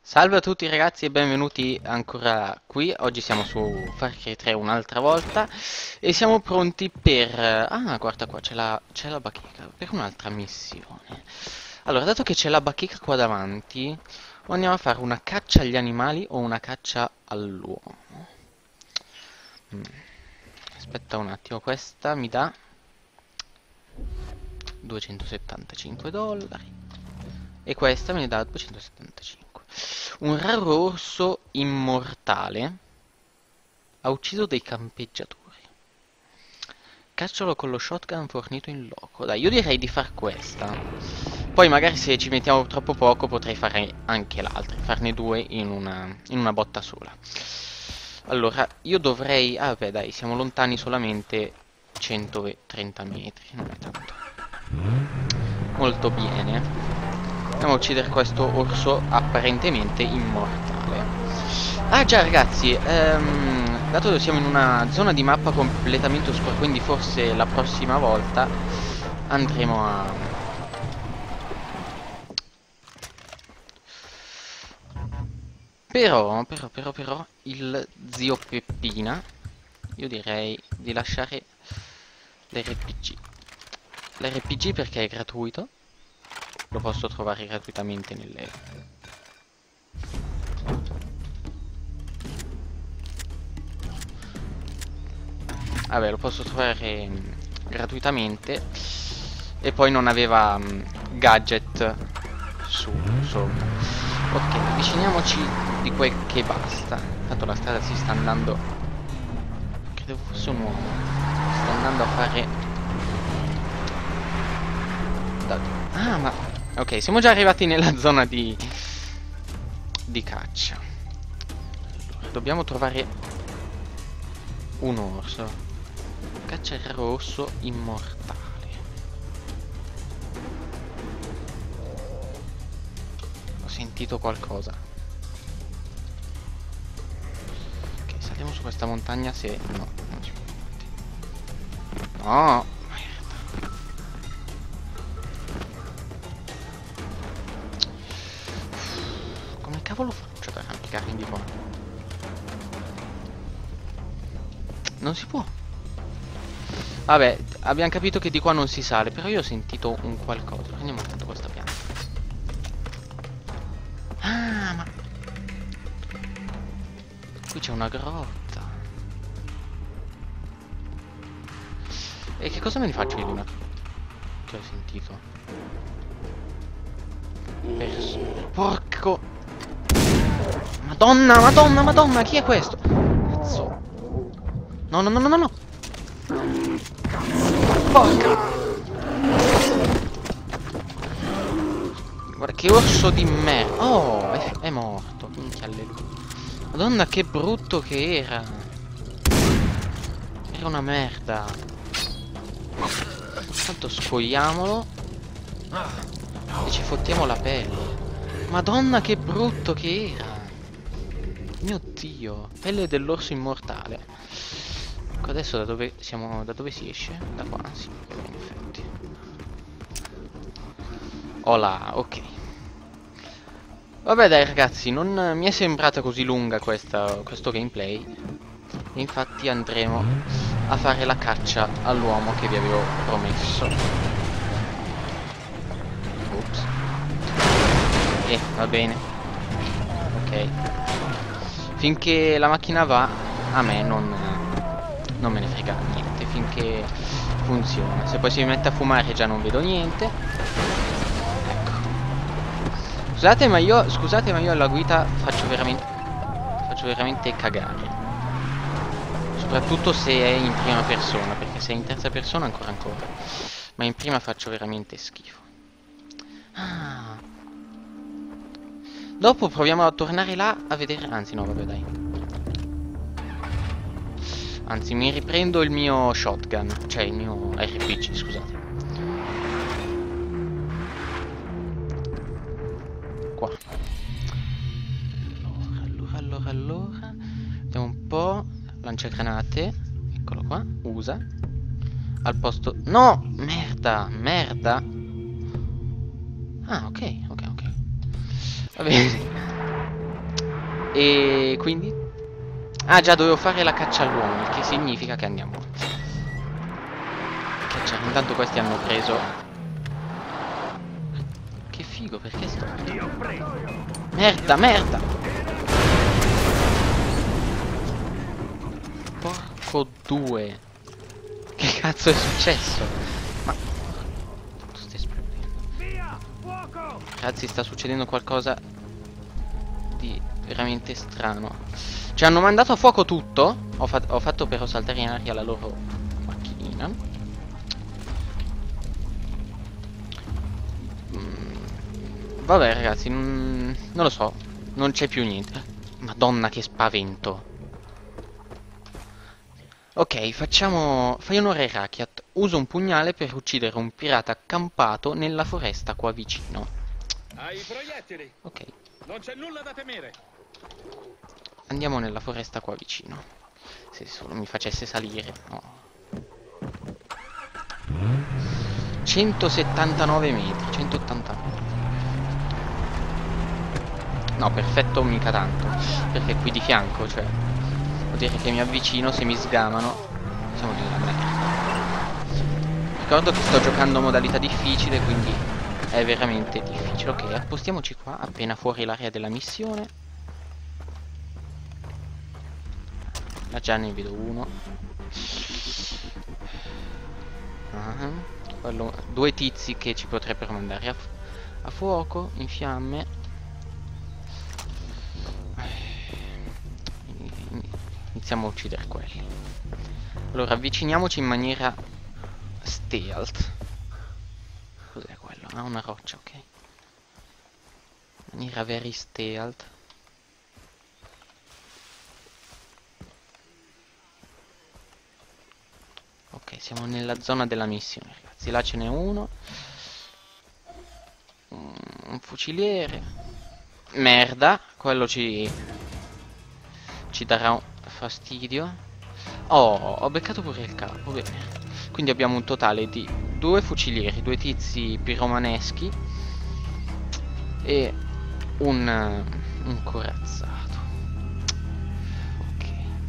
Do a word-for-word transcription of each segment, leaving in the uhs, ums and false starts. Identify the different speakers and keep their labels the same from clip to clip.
Speaker 1: Salve a tutti ragazzi e benvenuti ancora qui. Oggi siamo su Far Cry tre un'altra volta e siamo pronti per... Ah, guarda qua, c'è la, c'è la bacheca, per un'altra missione. Allora, dato che c'è la bacheca qua davanti, o andiamo a fare una caccia agli animali o una caccia all'uomo. Mm. Aspetta un attimo, questa mi dà duecentosettantacinque dollari e questa me ne dà duecentosettantacinque. Un raro orso immortale ha ucciso dei campeggiatori. Caccialo con lo shotgun fornito in loco. Dai, io direi di far questa. Poi magari se ci mettiamo troppo poco potrei fare anche l'altra, farne due in una, in una botta sola. Allora, io dovrei... Ah, beh, dai, siamo lontani solamente centotrenta metri, non è tanto. Molto bene. Andiamo a uccidere questo orso apparentemente immortale. Ah già ragazzi, ehm, dato che siamo in una zona di mappa completamente oscura, quindi forse la prossima volta andremo a... Però, però, però, però, il zio Peppina, io direi di lasciare l'R P G. L'R P G perché è gratuito. Lo posso trovare gratuitamente nelle... Vabbè, lo posso trovare mh, gratuitamente. E poi non aveva mh, gadget su sopra. Ok, avviciniamoci di quel che basta. Tanto la strada si sta andando... Credevo fosse un uomo. Si sta andando a fare... Da... Ah, ma... Ok, siamo già arrivati nella zona di... di caccia. Allora, dobbiamo trovare un orso. Caccia il rosso immortale. Ho sentito qualcosa. Ok, saliamo su questa montagna se... No, non si può. No! Cavolo faccio ad arrampicarmi di qua? Non si può. Vabbè, abbiamo capito che di qua non si sale, però io ho sentito un qualcosa. Prendiamo intanto questa pianta. Ah, ma... Qui c'è una grotta. E che cosa me ne faccio io di una... Che ho sentito? Pers... Porco... Madonna, madonna, madonna, chi è questo? Cazzo. No, no, no, no, no, no. Porca. Guarda che orso di merda. Oh, è, è morto. Minchia alleluia. Madonna, che brutto che era. Era una merda. Tanto scogliamolo e ci fottiamo la pelle. Madonna, che brutto che era. Mio Dio, pelle dell'orso immortale. Ecco, adesso da dove siamo? Da dove si esce? Da qua, sì, in effetti. Hola, ok. Vabbè dai ragazzi, non mi è sembrata così lunga questa, questo gameplay. E infatti andremo a fare la caccia all'uomo che vi avevo promesso. Ops. Eh, va bene. Ok. Finché la macchina va, a me non, non me ne frega niente, finché funziona. Se poi si mette a fumare già non vedo niente. Ecco. Scusate ma io, scusate ma io alla guida faccio veramente, faccio veramente cagare. Soprattutto se è in prima persona, perché se è in terza persona ancora ancora. Ma in prima faccio veramente schifo. Ah. Dopo proviamo a tornare là a vedere... Anzi no, vabbè dai. Anzi mi riprendo il mio shotgun. Cioè il mio R P G, scusate. Qua. Allora, allora, allora, allora. Vediamo un po'. Lanciagranate. Eccolo qua. Usa. Al posto... No! Merda! Merda! Ah, ok, ok, ok. Va bene. E quindi... Ah già, dovevo fare la caccia all'uomo, il che significa che andiamo. Cacciare. Intanto questi hanno preso... Che figo, perché sto... Merda, merda! Porco due! Che cazzo è successo? Ma... Tutto sta esplodendo. Ragazzi, sta succedendo qualcosa di veramente strano. Ci hanno mandato a fuoco tutto. Ho, fa ho fatto però saltare in aria la loro macchinina. Mm. Vabbè ragazzi, non, non lo so. Non c'è più niente. Madonna che spavento. Ok, facciamo... Fai onore ai Rakyat. Uso un pugnale per uccidere un pirata accampato nella foresta qua vicino.
Speaker 2: Hai i proiettili.
Speaker 1: Ok.
Speaker 2: Non c'è nulla da temere.
Speaker 1: Andiamo nella foresta qua vicino. Se solo mi facesse salire. No. centosettantanove metri. centottantanove. No, perfetto mica tanto. Perché qui di fianco, cioè... Vuol dire che mi avvicino, se mi sgamano siamo nella merda. Ricordo che sto giocando modalità difficile, quindi è veramente difficile. Ok, appostiamoci qua, appena fuori l'area della missione. Ah, già ne vedo uno. Ah, quello, due tizi che ci potrebbero mandare a, a fuoco, in fiamme. Iniziamo a uccidere quelli. Allora avviciniamoci in maniera stealth. Cos'è quello? Ah, una roccia, ok. In maniera very stealth. Ok, siamo nella zona della missione, ragazzi. Là ce n'è uno. Un fuciliere. Merda, quello ci ci darà un fastidio. Oh, ho beccato pure il capo, bene. Quindi abbiamo un totale di due fucilieri, due tizi piromaneschi e un, un corazzato. Ok.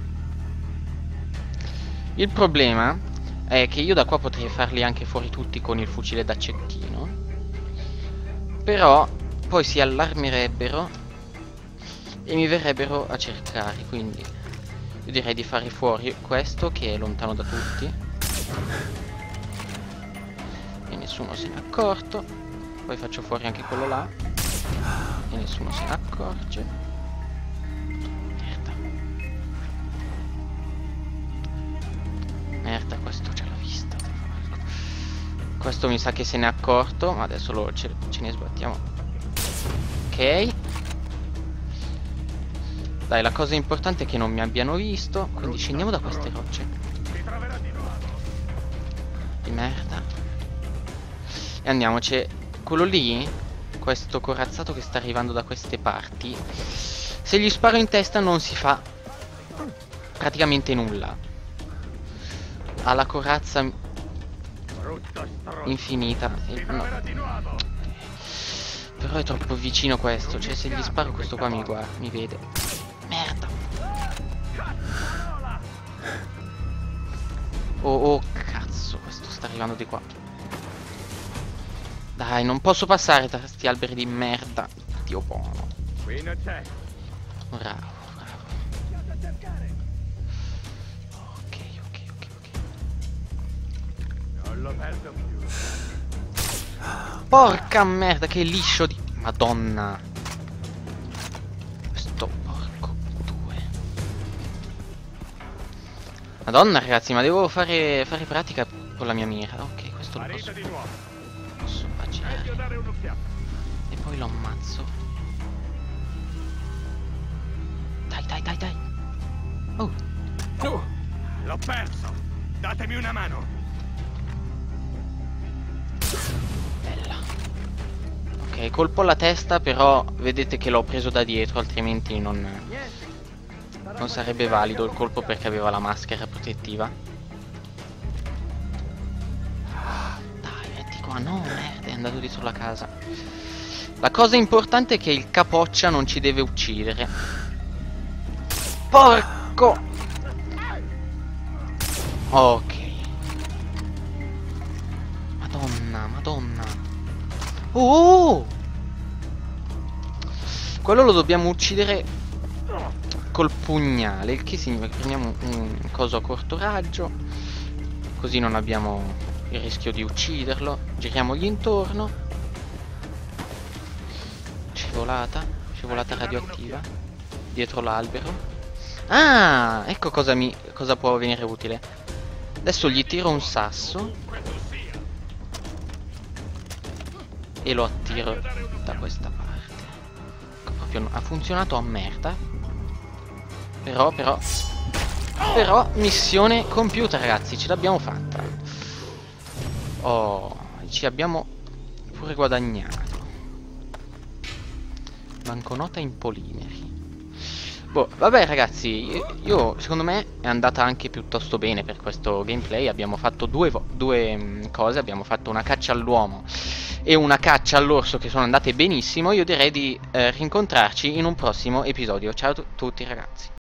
Speaker 1: Il problema è che io da qua potrei farli anche fuori tutti con il fucile da cecchino. Però poi si allarmerebbero e mi verrebbero a cercare, quindi io direi di fare fuori questo che è lontano da tutti e nessuno se n'è accorto. Poi faccio fuori anche quello là e nessuno se ne accorge. Merda. Merda, questo ce l'ha vista. Questo mi sa che se n'è accorto, ma adesso lo, ce, ce ne sbattiamo. Ok. Dai, la cosa importante è che non mi abbiano visto, quindi scendiamo da queste rocce di merda e andiamoci. Quello lì, questo corazzato che sta arrivando da queste parti, se gli sparo in testa non si fa praticamente nulla. Ha la corazza infinita e no. Però è troppo vicino questo, cioè se gli sparo questo qua mi guarda, mi vede. Merda. Oh, oh, cazzo, questo sta arrivando di qua. Dai, non posso passare tra questi alberi di merda. Dio buono. Bravo, bravo. Ok, ok, ok, ok. Non lo perdo più. Porca merda, che liscio di... Madonna. Madonna ragazzi, ma devo fare, fare pratica con la mia mira. Ok, questo lo posso, posso girare. E poi lo ammazzo. Dai, dai, dai, dai. Oh.
Speaker 2: Oh. L'ho perso. Datemi una mano.
Speaker 1: Bella. Ok, colpo alla testa, però vedete che l'ho preso da dietro, altrimenti non... non sarebbe valido il colpo perché aveva la maschera protettiva. Dai, metti qua. No, merda, è andato dietro la casa. La cosa importante è che il capoccia non ci deve uccidere. Porco! Ok. Madonna, madonna. Oh! Quello lo dobbiamo uccidere col pugnale, il che significa che prendiamo un coso a corto raggio, così non abbiamo il rischio di ucciderlo. Giriamogli intorno. Scivolata, scivolata radioattiva dietro l'albero. Ah, ecco cosa mi cosa può venire utile. Adesso gli tiro un sasso e lo attiro da questa parte. Ecco, proprio ha funzionato a merda. Però, però Però, missione compiuta, ragazzi. Ce l'abbiamo fatta. Oh, ci abbiamo pure guadagnato. Banconota in polimeri. Boh, vabbè ragazzi, io, io secondo me è andata anche piuttosto bene per questo gameplay. Abbiamo fatto due, due mh, cose. Abbiamo fatto una caccia all'uomo e una caccia all'orso che sono andate benissimo. Io direi di eh, rincontrarci in un prossimo episodio. Ciao a tutti ragazzi.